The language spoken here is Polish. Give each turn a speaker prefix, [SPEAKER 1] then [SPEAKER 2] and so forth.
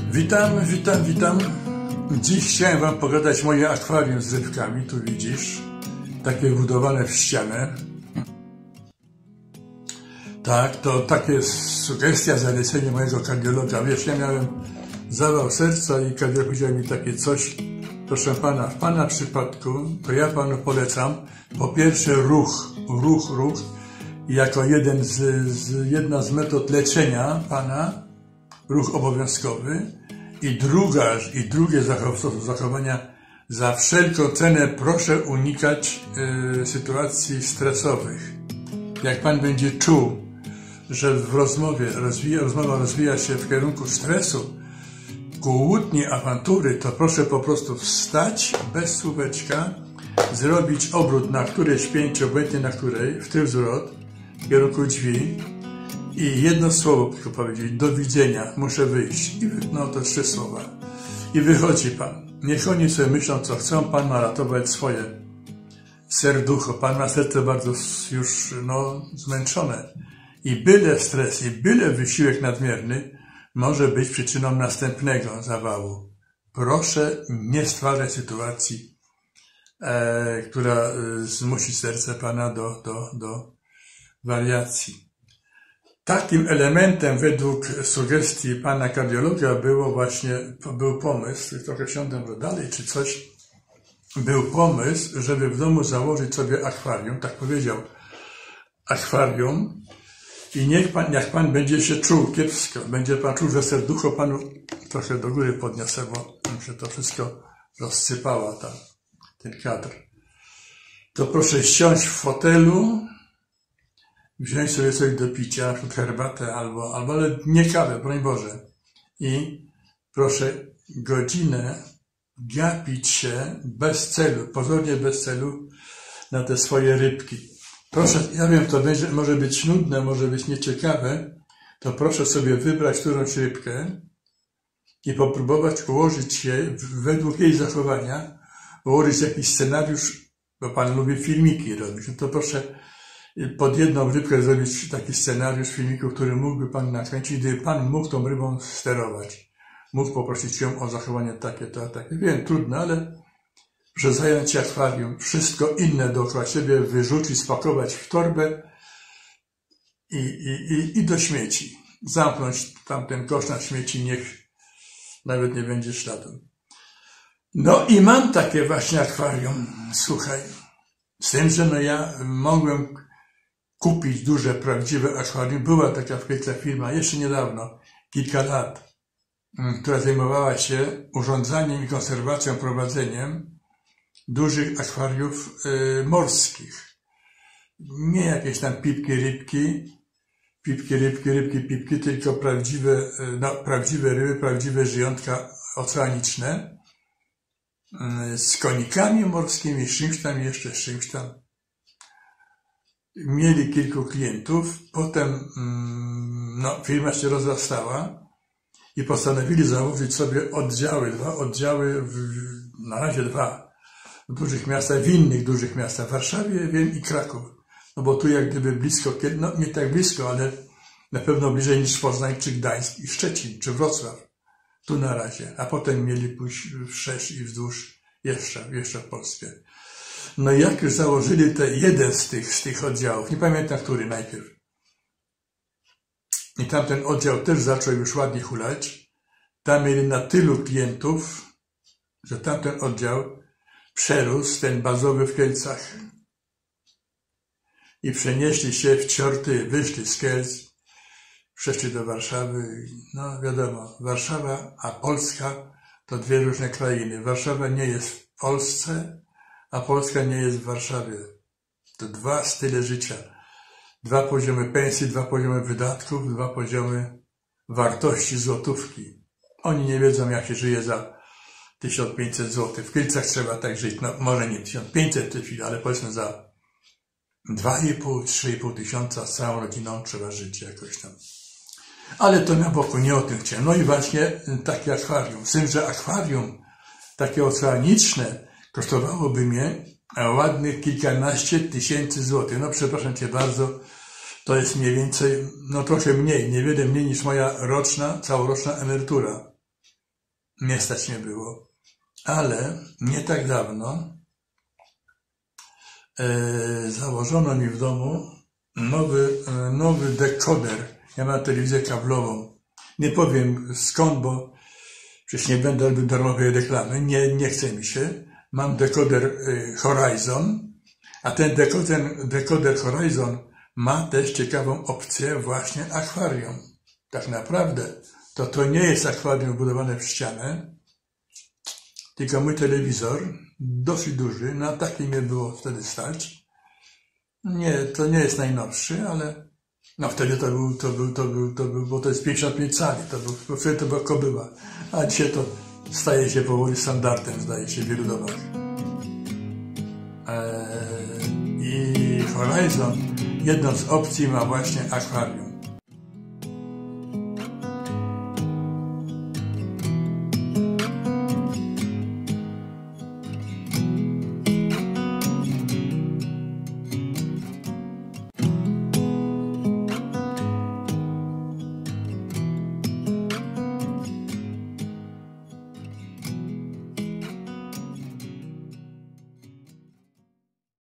[SPEAKER 1] Witam. Dziś chciałem wam pogadać moje akwarium z rybkami. Tu widzisz, takie wbudowane w ścianę. Tak, to takie sugestia, zalecenie mojego kardiologa. Wiesz, ja miałem zawał serca i kardiolog powiedział mi takie coś. Proszę pana, w pana przypadku to ja panu polecam po pierwsze ruch jako jedna z metod leczenia pana, ruch obowiązkowy i drugie zachowania, za wszelką cenę proszę unikać sytuacji stresowych. Jak pan będzie czuł, że w rozmowa rozwija się w kierunku stresu, kłótni, awantury, to proszę po prostu wstać bez słóweczka, zrobić obrót na którejś pięć, obojętnie na której, w tył zwrot, w kierunku drzwi i jedno słowo tylko powiedzieć: do widzenia, muszę wyjść. I no to 3 słowa. I wychodzi pan. Niech oni sobie myślą, co chcą, pan ma ratować swoje serducho. Pan ma serce bardzo już zmęczone. I byle stres, i byle wysiłek nadmierny może być przyczyną następnego zawału. Proszę nie stwarzać sytuacji, która zmusi serce pana do wariacji. Takim elementem według sugestii pana kardiologa był pomysł, trochę siądę dalej czy coś, był pomysł, żeby w domu założyć sobie akwarium, tak powiedział, akwarium, i jak pan będzie się czuł kiepsko, będzie pan czuł, że serducho panu trochę do góry podniosę, bo się to wszystko rozsypało, ten kadr, to proszę siąść w fotelu, wziąć sobie coś do picia, herbatę ale nie kawę, broń Boże. I proszę godzinę gapić się bez celu, pozornie bez celu na te swoje rybki. Proszę, ja wiem, to może być nudne, może być nieciekawe, to proszę sobie wybrać którąś rybkę i popróbować ułożyć je według jej zachowania, ułożyć jakiś scenariusz, bo pan lubi filmiki robić, no to proszę pod jedną rybkę zrobić taki scenariusz filmiku, który mógłby pan nakręcić, gdyby pan mógł tą rybą sterować. Mógł poprosić ją o zachowanie takie. Wiem, trudno, ale że zająć się akwarium, wszystko inne dookoła siebie wyrzucić, spakować w torbę i do śmieci. Zamknąć tamten kosz na śmieci, niech nawet nie będzie śladu. No i mam takie właśnie akwarium, słuchaj. Z tym, że ja mogłem kupić duże, prawdziwe akwarium. Była taka w Kielcach firma jeszcze niedawno, kilka lat, która zajmowała się urządzaniem i konserwacją, prowadzeniem dużych akwariów morskich. Nie jakieś tam pipki, rybki, tylko prawdziwe ryby, prawdziwe żyjątka oceaniczne z konikami morskimi, z czymś tam. Mieli kilku klientów, potem firma się rozrastała i postanowili założyć sobie na razie 2 w dużych miastach, w innych dużych miastach, w Warszawie, wiem, i Kraków. No bo tu jak gdyby blisko, nie tak blisko, ale na pewno bliżej niż Poznań, czy Gdańsk, i Szczecin, czy Wrocław. Tu na razie. A potem mieli pójść wszerz i wzdłuż jeszcze w Polskę. No i jak już założyli jeden z tych oddziałów, nie pamiętam który najpierw, i tamten oddział też zaczął już ładnie hulać, tam mieli na tylu klientów, że tamten oddział przerósł ten bazowy w Kielcach. I przenieśli się w Ciorty, wyszli z Kielc, przeszli do Warszawy. No wiadomo, Warszawa a Polska to 2 różne krainy. Warszawa nie jest w Polsce, a Polska nie jest w Warszawie. To 2 style życia. 2 poziomy pensji, 2 poziomy wydatków, 2 poziomy wartości złotówki. Oni nie wiedzą, jak się żyje za 1500 zł. W Kielcach trzeba tak żyć, no może nie 1500 w tej chwili, ale powiedzmy za 2,5–3,5 tysiąca z całą rodziną trzeba żyć jakoś tam. Ale to na boku, nie o tym chciałem. No i właśnie takie akwarium. Z tym, że akwarium takie oceaniczne kosztowałoby mnie ładnych kilkanaście tysięcy złotych. No przepraszam cię bardzo, to jest mniej więcej, no trochę mniej, niewiele mniej niż moja całoroczna emerytura. nie stać nie było. Ale nie tak dawno założono mi w domu nowy dekoder. Ja mam telewizję kablową. Nie powiem skąd, bo przecież nie będę robił darmowej reklamy. Nie chce mi się. Mam dekoder Horizon, a ten dekoder Horizon ma też ciekawą opcję właśnie akwarium. Tak naprawdę to nie jest akwarium budowane w ścianę, tylko mój telewizor, dosyć duży, na taki mnie było wtedy stać. Nie, to nie jest najnowszy, ale no wtedy to był, bo to jest 55 cali, wtedy to była kobyła, a dzisiaj to staje się powoli standardem, zdaje się, w wielu domach. I Horizon, jedną z opcji ma właśnie akwarium.